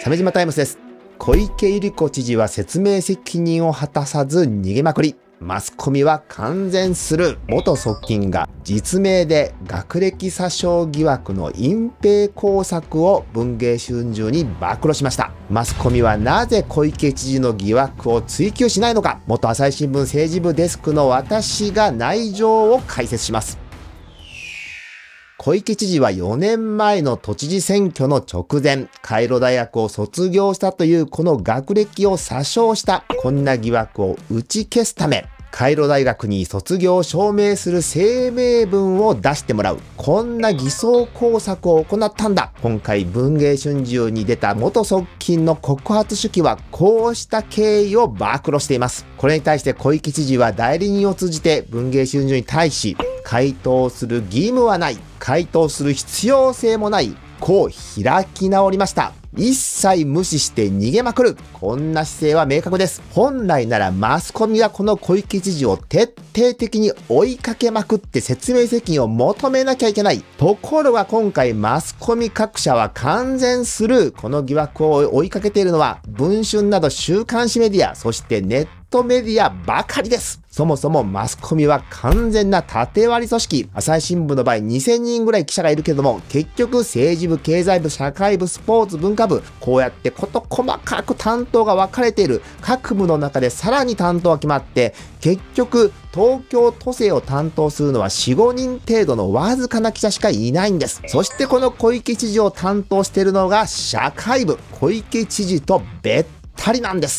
鮫島タイムスです。小池百合子知事は説明責任を果たさず逃げまくり。マスコミは完全スルー。元側近が実名で学歴詐称疑惑の隠蔽工作を文藝春秋に暴露しました。マスコミはなぜ小池知事の疑惑を追及しないのか。元朝日新聞政治部デスクの私が内情を解説します。小池知事は4年前の都知事選挙の直前、カイロ大学を卒業したというこの学歴を詐称したこんな疑惑を打ち消すため、カイロ大学に卒業を証明する声明文を出してもらう、こんな偽装工作を行ったんだ。今回文藝春秋に出た元側近の告発手記はこうした経緯を暴露しています。これに対して小池知事は代理人を通じて文藝春秋に対し、回答する義務はない、回答する必要性もない、こう開き直りました。一切無視して逃げまくる。こんな姿勢は明確です。本来ならマスコミがこの小池知事を徹底的に追いかけまくって説明責任を求めなきゃいけない。ところが今回マスコミ各社は完全スルー。この疑惑を追いかけているのは文春など週刊誌メディア、そしてネットメディアばかりです。そもそもマスコミは完全な縦割り組織。朝日新聞の場合2000人ぐらい記者がいるけども、結局政治部、経済部、社会部、スポーツ、文化部、こうやって事細かく担当が分かれている。各部の中でさらに担当が決まって、結局東京都政を担当するのは 4,5 人程度のわずかな記者しかいないんです。そしてこの小池知事を担当しているのが社会部。小池知事とべったりなんです。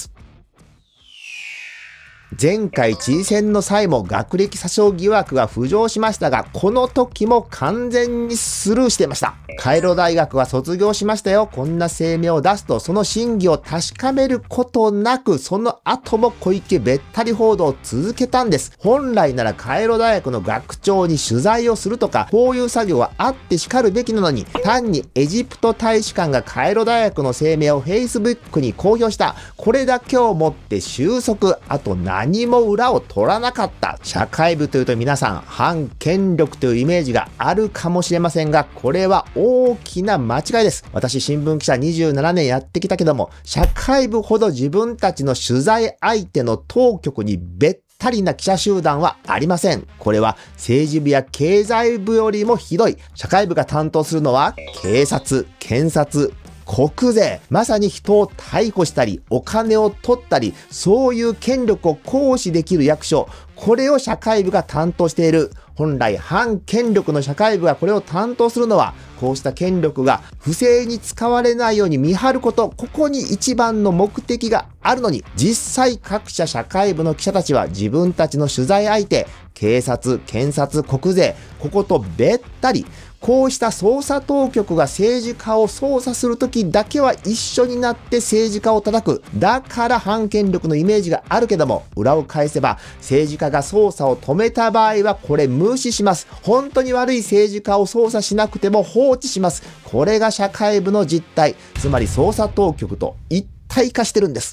前回知事選の際も学歴詐称疑惑が浮上しましたが、この時も完全にスルーしていました。カイロ大学は卒業しましたよ。こんな声明を出すと、その真偽を確かめることなく、その後も小池べったり報道を続けたんです。本来ならカイロ大学の学長に取材をするとか、こういう作業はあってしかるべきなのに、単にエジプト大使館がカイロ大学の声明を Facebook に公表した。これだけをもって収束。あと何も裏を取らなかった。社会部というと皆さん反権力というイメージがあるかもしれませんが、これは大きな間違いです。私新聞記者27年やってきたけども、社会部ほど自分たちの取材相手の当局にべったりな記者集団はありません。これは政治部や経済部よりもひどい。社会部が担当するのは警察、検察、国税、まさに人を逮捕したりお金を取ったり、そういう権力を行使できる役所、これを社会部が担当している。本来反権力の社会部がこれを担当するのは、こうした権力が不正に使われないように見張ること、ここに一番の目的があるのに、実際各社社会部の記者たちは自分たちの取材相手、警察、検察、国税、こことべったり、こうした捜査当局が政治家を捜査するときだけは一緒になって政治家を叩く。だから反権力のイメージがあるけども、裏を返せば政治家が捜査を止めた場合はこれ無視します。本当に悪い政治家を捜査しなくても放置します。これが社会部の実態。つまり捜査当局と一体化してるんです。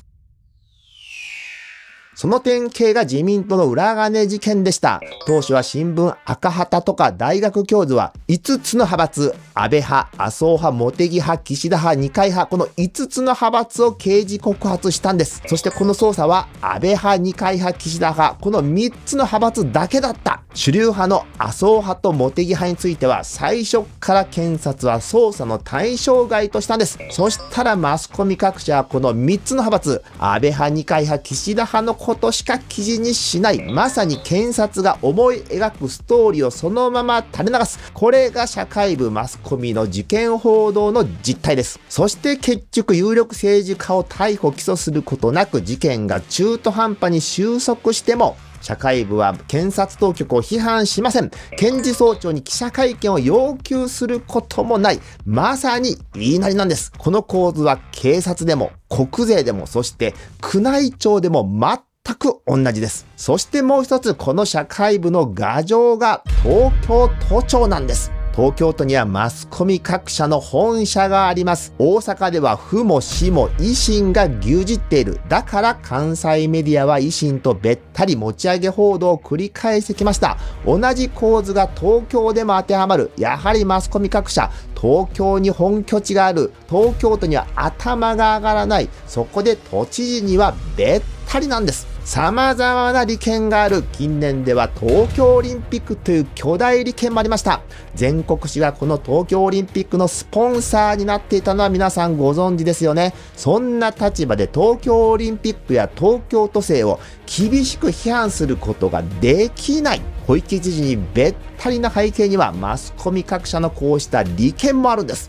その典型が自民党の裏金事件でした。当初は新聞赤旗とか大学教授は5つの派閥、安倍派、麻生派、茂木派、岸田派、二階派、この5つの派閥を刑事告発したんです。そしてこの捜査は安倍派、二階派、岸田派、この3つの派閥だけだった。主流派の麻生派と茂木派については最初から検察は捜査の対象外としたんです。そしたらマスコミ各社はこの3つの派閥、安倍派、二階派、岸田派のことしか記事にしない。まさに検察が思い描くストーリーをそのまま垂れ流す。これが社会部マスコミの事件報道の実態です。そして結局有力政治家を逮捕起訴することなく事件が中途半端に収束しても、社会部は検察当局を批判しません。検事総長に記者会見を要求することもない。まさに言いなりなんです。この構図は警察でも国税でも、そして宮内庁でも全く同じです。そしてもう一つ、この社会部の牙城が東京都庁なんです。 東京都にはマスコミ各社の本社があります。大阪では府も市も維新が牛耳っている。だから関西メディアは維新とべったり持ち上げ報道を繰り返してきました。同じ構図が東京でも当てはまる。やはりマスコミ各社、東京に本拠地がある。東京都には頭が上がらない。そこで都知事にはべったりなんです。様々な利権がある。近年では東京オリンピックという巨大利権もありました。全国紙がこの東京オリンピックのスポンサーになっていたのは皆さんご存知ですよね。そんな立場で東京オリンピックや東京都政を厳しく批判することができない。小池知事にべったりな背景にはマスコミ各社のこうした利権もあるんです。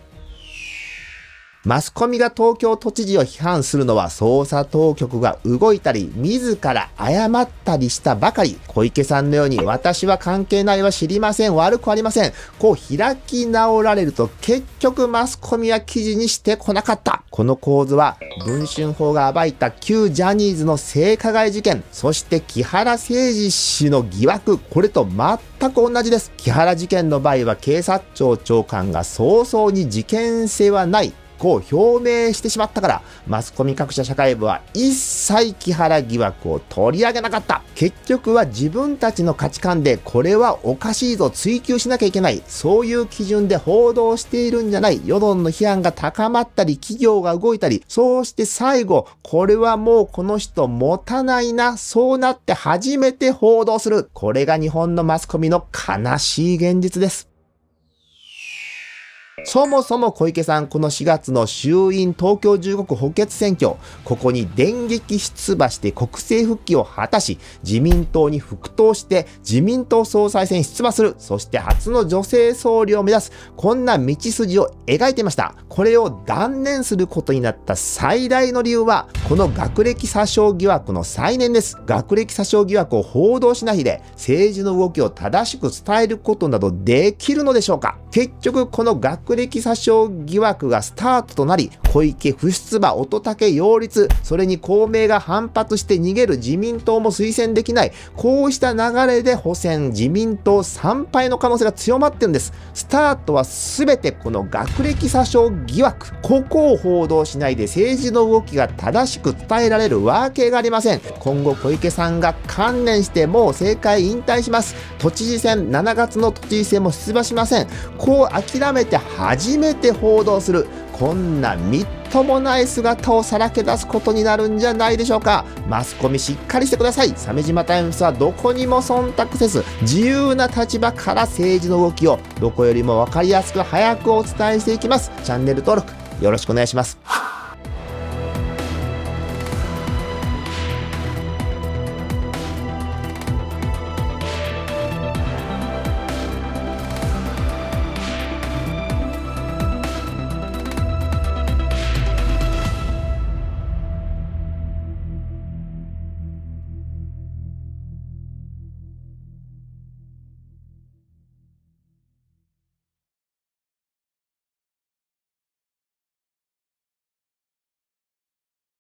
マスコミが東京都知事を批判するのは捜査当局が動いたり、自ら謝ったりしたばかり。小池さんのように私は関係ないは知りません、悪くありません。こう開き直られると結局マスコミは記事にしてこなかった。この構図は文春法が暴いた旧ジャニーズの性加害事件、そして木原誠二氏の疑惑、これと全く同じです。木原事件の場合は警察庁長官が早々に事件性はない。こう表明してしまったから、マスコミ各社社会部は一切木原疑惑を取り上げなかった。結局は自分たちの価値観でこれはおかしいぞ、追及しなきゃいけない。そういう基準で報道しているんじゃない。世論の批判が高まったり、企業が動いたり、そうして最後、これはもうこの人持たないな。そうなって初めて報道する。これが日本のマスコミの悲しい現実です。そもそも小池さん、この4月の衆院東京15区補欠選挙、ここに電撃出馬して国政復帰を果たし、自民党に復党して自民党総裁選出馬する、そして初の女性総理を目指す、こんな道筋を描いていました。これを断念することになった最大の理由は、この学歴詐称疑惑の再燃です。学歴詐称疑惑を報道しないで、政治の動きを正しく伝えることなどできるのでしょうか。結局、この学歴詐称疑惑がスタートとなり、小池不出馬、乙武擁立、それに公明が反発して逃げる、自民党も推薦できない、こうした流れで補選、自民党惨敗の可能性が強まってるんです。スタートは全てこの学歴詐称疑惑、ここを報道しないで政治の動きが正しく伝えられるわけがありません。今後小池さんが観念してもう政界引退します。都知事選、7月の都知事選も出馬しません。こう諦めて初めて報道する、こんなみっともない姿をさらけ出すことになるんじゃないでしょうか。マスコミしっかりしてください。鮫島タイムスはどこにも忖度せず、自由な立場から政治の動きをどこよりも分かりやすく早くお伝えしていきます。チャンネル登録よろしくお願いします。